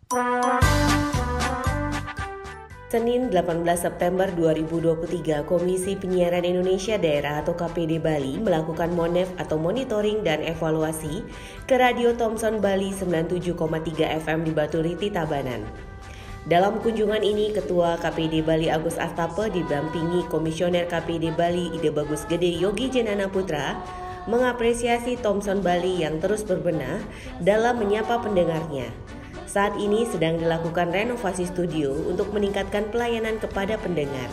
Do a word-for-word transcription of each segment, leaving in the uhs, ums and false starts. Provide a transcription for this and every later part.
Senin delapan belas September dua ribu dua puluh tiga, Komisi Penyiaran Indonesia Daerah atau K P D Bali melakukan monef atau monitoring dan evaluasi ke Radio Thompson Bali sembilan puluh tujuh koma tiga F M di Batu Riti, Tabanan. Dalam kunjungan ini, Ketua K P D Bali Agus Astape didampingi Komisioner K P D Bali Ide Bagus Gede Yogi Jenana Putra mengapresiasi Thompson Bali yang terus berbenah dalam menyapa pendengarnya. Saat ini sedang dilakukan renovasi studio untuk meningkatkan pelayanan kepada pendengar.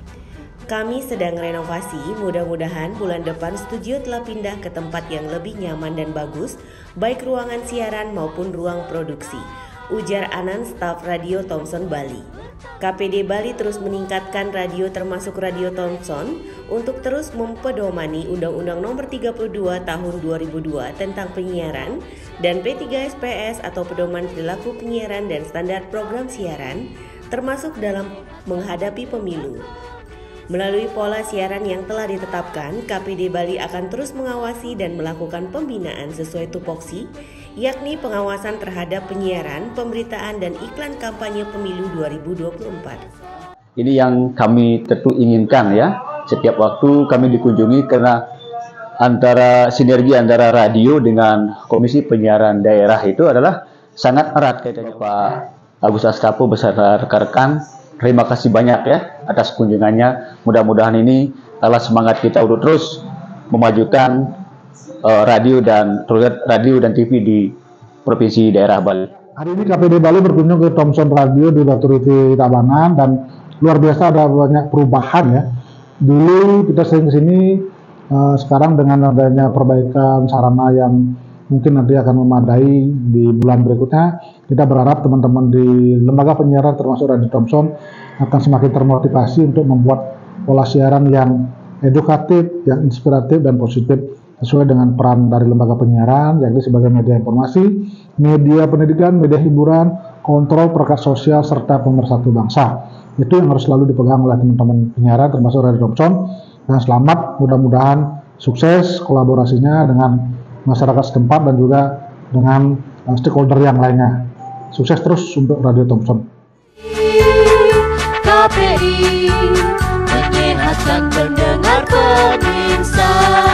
Kami sedang renovasi, mudah-mudahan bulan depan studio telah pindah ke tempat yang lebih nyaman dan bagus, baik ruangan siaran maupun ruang produksi, ujar Anan, staf Radio Thompson Bali. K P D Bali terus meningkatkan radio termasuk Radio Thompson untuk terus mempedomani Undang-Undang Nomor tiga puluh dua Tahun dua ribu dua tentang penyiaran dan P tiga S P S atau Pedoman Perilaku Penyiaran dan Standar Program Siaran, termasuk dalam menghadapi pemilu. Melalui pola siaran yang telah ditetapkan, K P D Bali akan terus mengawasi dan melakukan pembinaan sesuai tupoksi, yakni pengawasan terhadap penyiaran, pemberitaan, dan iklan kampanye pemilu dua ribu dua puluh empat. Ini yang kami tentu inginkan ya, setiap waktu kami dikunjungi karena antara sinergi antara radio dengan Komisi Penyiaran Daerah itu adalah sangat erat kaitannya. Pak Agus Astape beserta rekan-rekan, terima kasih banyak ya atas kunjungannya. Mudah-mudahan ini adalah semangat kita untuk terus memajukan uh, radio dan radio dan T V di Provinsi Daerah Bali. Hari ini K P D Bali berkunjung ke Thompson Radio di Batu Riti, Tabanan, dan luar biasa ada banyak perubahan ya. Dulu kita sering kesini, uh, sekarang dengan adanya perbaikan sarana yang mungkin nanti akan memadai di bulan berikutnya, kita berharap teman-teman di lembaga penyiaran termasuk Radio Thompson akan semakin termotivasi untuk membuat pola siaran yang edukatif, yang inspiratif dan positif sesuai dengan peran dari lembaga penyiaran, yakni sebagai media informasi, media pendidikan, media hiburan, kontrol perangkat sosial serta pemersatu bangsa. Itu yang harus selalu dipegang oleh teman-teman penyiaran termasuk Radio Thompson. Dan selamat, mudah-mudahan sukses kolaborasinya dengan masyarakat setempat dan juga dengan uh, stakeholder yang lainnya. Sukses terus untuk Radio Thompson. K P I menyehatkan pendengar pemirsa.